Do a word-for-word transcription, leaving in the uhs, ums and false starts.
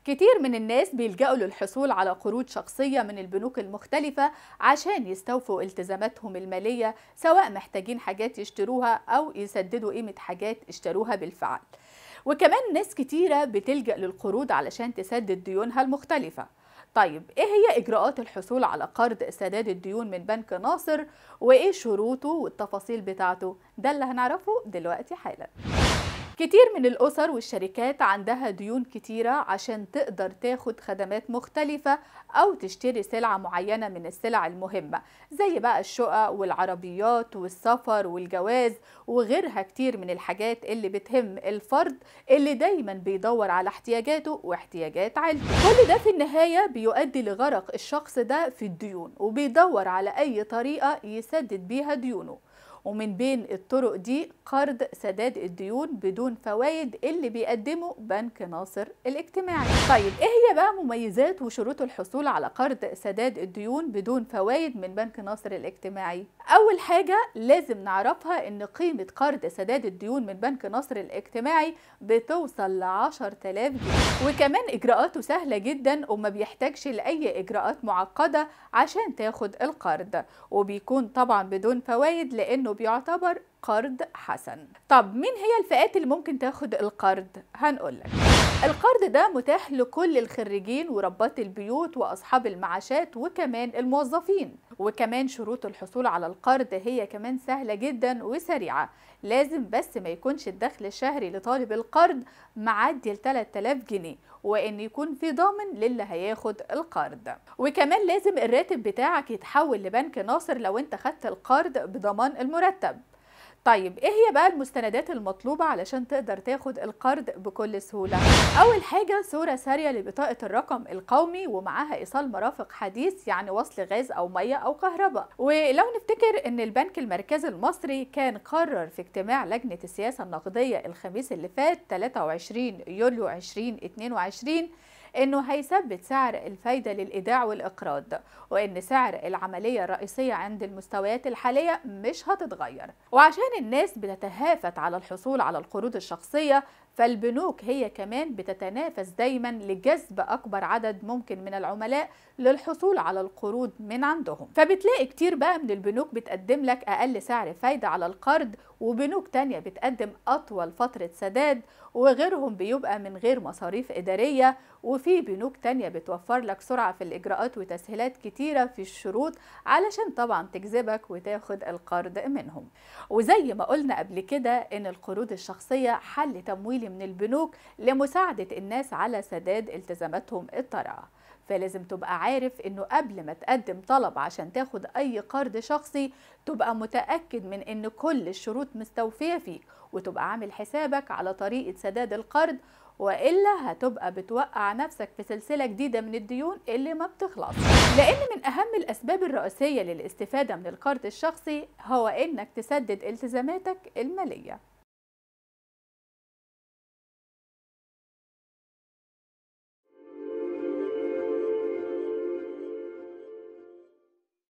كتير من الناس بيلجأوا للحصول على قروض شخصية من البنوك المختلفة عشان يستوفوا التزاماتهم المالية، سواء محتاجين حاجات يشتروها أو يسددوا قيمة حاجات اشتروها بالفعل. وكمان ناس كتيرة بتلجأ للقروض علشان تسدد ديونها المختلفة. طيب إيه هي إجراءات الحصول على قرض سداد الديون من بنك ناصر؟ وإيه شروطه والتفاصيل بتاعته؟ ده اللي هنعرفه دلوقتي حالا. كتير من الأسر والشركات عندها ديون كتيرة عشان تقدر تاخد خدمات مختلفة أو تشتري سلعة معينة من السلع المهمة، زي بقى الشقق والعربيات والسفر والجواز وغيرها كتير من الحاجات اللي بتهم الفرد اللي دايما بيدور على احتياجاته واحتياجات عيلته. كل ده في النهاية بيؤدي لغرق الشخص ده في الديون، وبيدور على أي طريقة يسدد بيها ديونه. ومن بين الطرق دي قرض سداد الديون بدون فوائد اللي بيقدمه بنك ناصر الاجتماعي. طيب ايه هي بقى مميزات وشروط الحصول على قرض سداد الديون بدون فوائد من بنك ناصر الاجتماعي؟ اول حاجة لازم نعرفها ان قيمة قرض سداد الديون من بنك ناصر الاجتماعي بتوصل ل عشرة آلاف جنيه، وكمان اجراءاته سهلة جدا وما بيحتاجش لاي اجراءات معقدة عشان تاخد القرض، وبيكون طبعا بدون فوائد لانه بيعتبر قرض حسن. طب مين هي الفئات اللي ممكن تاخد القرض؟ هنقولك. القرض ده متاح لكل الخريجين وربات البيوت وأصحاب المعاشات وكمان الموظفين. وكمان شروط الحصول على القرض هي كمان سهلة جدا وسريعة، لازم بس ما يكونش الدخل الشهري لطالب القرض معدي ل ثلاثة آلاف جنيه، وان يكون في ضامن للي هياخد القرض. وكمان لازم الراتب بتاعك يتحول لبنك ناصر لو انت خدت القرض بضمان المرتب. طيب ايه هي بقى المستندات المطلوبة علشان تقدر تاخد القرض بكل سهولة؟ اول حاجة صورة سارية لبطاقة الرقم القومي ومعاها ايصال مرافق حديث، يعني وصل غاز او مية او كهرباء. ولو نفتكر ان البنك المركزي المصري كان قرر في اجتماع لجنة السياسة النقدية الخميس اللي فات ثلاثة وعشرين يوليو ألفين واثنين وعشرين انه هيثبت سعر الفايدة للإيداع والإقراض، وان سعر العملية الرئيسية عند المستويات الحالية مش هتتغير. وعشان الناس بتتهافت على الحصول على القروض الشخصية، فالبنوك هي كمان بتتنافس دايما لجذب أكبر عدد ممكن من العملاء للحصول على القروض من عندهم. فبتلاقي كتير بقى من البنوك بتقدم لك أقل سعر فايدة على القرض، وبنوك تانية بتقدم أطول فترة سداد، وغيرهم بيبقى من غير مصاريف إدارية، وفي بنوك تانية بتوفر لك سرعة في الإجراءات وتسهيلات كتيرة في الشروط علشان طبعا تجذبك وتاخد القرض منهم. وزي ما قلنا قبل كده إن القروض الشخصية حل تمويلي من البنوك لمساعدة الناس على سداد التزاماتهم الطارئة. فلازم تبقى عارف إنه قبل ما تقدم طلب عشان تاخد أي قرض شخصي تبقى متأكد من إن كل الشروط مستوفية فيه، وتبقى عامل حسابك على طريقة سداد القرض، وإلا هتبقى بتوقع نفسك في سلسلة جديدة من الديون اللي ما بتخلص. لأن من أهم الأسباب الرئيسية للاستفادة من القرض الشخصي هو إنك تسدد التزاماتك المالية.